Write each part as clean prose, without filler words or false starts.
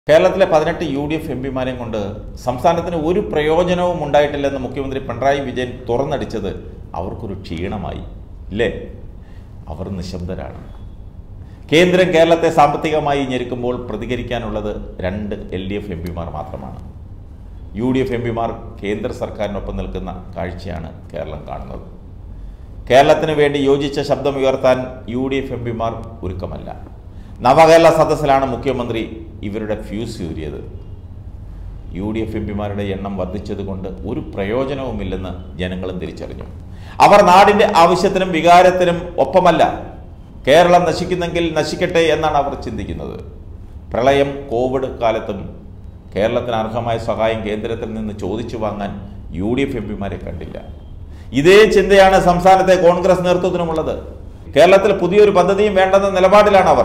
കേരളത്തിലെ 18 UDF എംപിമാരെയും കൊണ്ട് സംസ്ഥാനത്തിന് ഒരു പ്രയോജനവും ഉണ്ടായിട്ടില്ലെന്ന് മുഖ്യമന്ത്രി പിണറായി വിജയൻ തുറന്നടിച്ചത് അവർക്കൊരു ക്ഷീണമായി ഇല്ലേ? അവർ നിശബ്ദരാണ്. കേന്ദ്രം കേരളത്തെ സാമ്പത്തികമായി ഞെരുക്കുമ്പോൾ പ്രതികരിക്കാനുള്ളത് 2 LDF എംപിമാർ മാത്രമാണ്. UDF എംപിമാർ കേന്ദ്ര സർക്കാരിനൊപ്പം നിൽക്കുന്ന കാഴ്ചയാണ് കേരളം കാണുന്നത്. കേരളത്തിന് വേണ്ടി യോജിച്ച ശബ്ദമുയർത്താൻ UDF എംപിമാർ ഒരുക്കമല്ല. നവകേരള സദസ്സിലാണ് മുഖ്യമന്ത്രി ഇവരുടെ ഫ്യൂസ് ഊരിയത്. UDF എംപിമാരുടെ എണ്ണം വർദ്ധിച്ചതുകൊണ്ട് ഒരു പ്രയോജനവുമില്ലെന്ന് ജനങ്ങളും തിരിച്ചറിഞ്ഞു. അവർ നാടിൻ്റെ ആവശ്യത്തിനും വികാരത്തിനും ഒപ്പമല്ല. കേരളം നശിക്കുന്നെങ്കിൽ നശിക്കട്ടെ എന്നാണ് അവർ ചിന്തിക്കുന്നത്. പ്രളയം, കോവിഡ് കാലത്തും കേരളത്തിന് അർഹമായ സഹായം കേന്ദ്രത്തിൽ നിന്ന് ചോദിച്ചു വാങ്ങാൻ UDF എംപിമാരെ കണ്ടില്ല. ഇതേ ചിന്തയാണ് സംസ്ഥാനത്തെ കോൺഗ്രസ് നേതൃത്വത്തിനുമുള്ളത്. കേരളത്തിൽ പുതിയൊരു പദ്ധതിയും വേണ്ടെന്ന നിലപാടിലാണ് അവർ.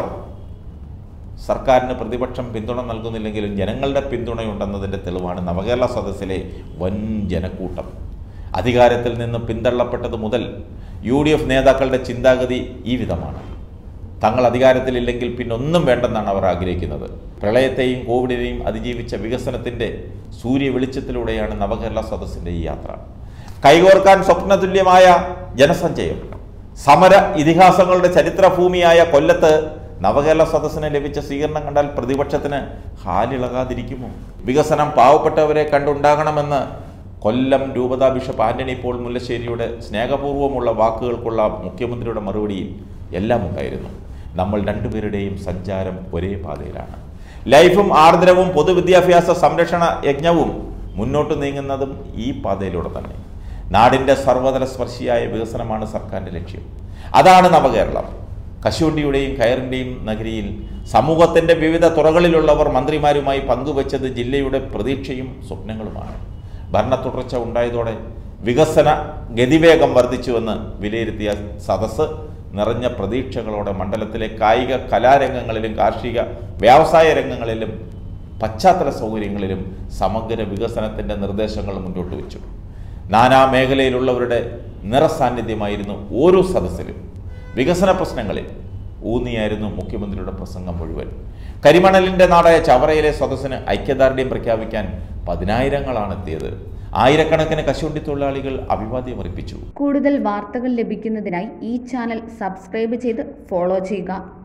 സർക്കാരിന് പ്രതിപക്ഷം പിന്തുണ നൽകുന്നില്ലെങ്കിലും ജനങ്ങളുടെ പിന്തുണയുണ്ടെന്നതിൻ്റെ തെളിവാണ് നവകേരള സദസ്സിലെ വൻ ജനക്കൂട്ടം. അധികാരത്തിൽ നിന്ന് പിന്തള്ളപ്പെട്ടത് മുതൽ UDF നേതാക്കളുടെ ചിന്താഗതി ഈ വിധമാണ്. തങ്ങൾ അധികാരത്തിലില്ലെങ്കിൽ പിന്നൊന്നും വേണ്ടെന്നാണ് അവർ ആഗ്രഹിക്കുന്നത്. പ്രളയത്തെയും കോവിഡിനെയും അതിജീവിച്ച വികസനത്തിൻ്റെ സൂര്യ വെളിച്ചത്തിലൂടെയാണ് നവകേരള സദസ്സിൻ്റെ ഈ യാത്ര. കൈകോർക്കാൻ സ്വപ്നതുല്യമായ ജനസഞ്ചയം. സമര ഇതിഹാസങ്ങളുടെ ചരിത്രഭൂമിയായ കൊല്ലത്ത് നവകേരള സദസ്സിന് ലഭിച്ച സ്വീകരണം കണ്ടാൽ പ്രതിപക്ഷത്തിന് ഹാലിളകാതിരിക്കുമോ? വികസനം പാവപ്പെട്ടവരെ കണ്ടുണ്ടാകണമെന്ന് കൊല്ലം രൂപതാ ബിഷപ്പ് ആന്റണി പോൾ മുല്ലശ്ശേരിയുടെ സ്നേഹപൂർവ്വമുള്ള വാക്കുകൾക്കുള്ള മുഖ്യമന്ത്രിയുടെ മറുപടിയിൽ എല്ലാം ഉണ്ടായിരുന്നു. നമ്മൾ രണ്ടുപേരുടെയും സഞ്ചാരം ഒരേ പാതയിലാണ്. ലൈഫും ആർദ്രവും പൊതുവിദ്യാഭ്യാസ സംരക്ഷണ യജ്ഞവും മുന്നോട്ട് നീങ്ങുന്നതും ഈ പാതയിലൂടെ തന്നെ. നാടിൻ്റെ സർവതല സ്പർശിയായ വികസനമാണ് സർക്കാരിൻ്റെ ലക്ഷ്യം. അതാണ് നവകേരളം. കശുവണ്ടിയുടെയും കയറിൻ്റെയും നഗരിയിൽ സമൂഹത്തിൻ്റെ വിവിധ തുറകളിലുള്ളവർ മന്ത്രിമാരുമായി പങ്കുവച്ചത് ജില്ലയുടെ പ്രതീക്ഷയും സ്വപ്നങ്ങളുമാണ്. ഭരണ തുടർച്ച ഉണ്ടായതോടെ വികസന ഗതിവേഗം വർദ്ധിച്ചുവെന്ന് വിലയിരുത്തിയ സദസ്സ് നിറഞ്ഞ പ്രതീക്ഷകളോടെ മണ്ഡലത്തിലെ കായിക കലാരംഗങ്ങളിലും കാർഷിക വ്യവസായ രംഗങ്ങളിലും പശ്ചാത്തല സൗകര്യങ്ങളിലും സമഗ്ര വികസനത്തിൻ്റെ നിർദ്ദേശങ്ങൾ മുന്നോട്ട് വെച്ചു. നാനാ മേഖലയിലുള്ളവരുടെ നിറസാന്നിധ്യമായിരുന്നു ഓരോ സദസ്സിലും. വികസന പ്രശ്നങ്ങളിൽ ഊന്നിയായിരുന്നു മുഖ്യമന്ത്രിയുടെ പ്രസംഗം മുഴുവൻ. കരിമണലിൻ്റെ നാടായ ചവറയിലെ സദസ്സിന് ഐക്യദാർഢ്യം പ്രഖ്യാപിക്കാൻ 10,000-ങ്ങളാണ് എത്തിയത്. ആയിരക്കണക്കിന് കശുവണ്ടി തൊഴിലാളികൾ അഭിവാദ്യമർപ്പിച്ചു. കൂടുതൽ വാർത്തകൾ ലഭിക്കുന്നതിനായി ഈ ചാനൽ സബ്സ്ക്രൈബ് ചെയ്ത് ഫോളോ ചെയ്യുക.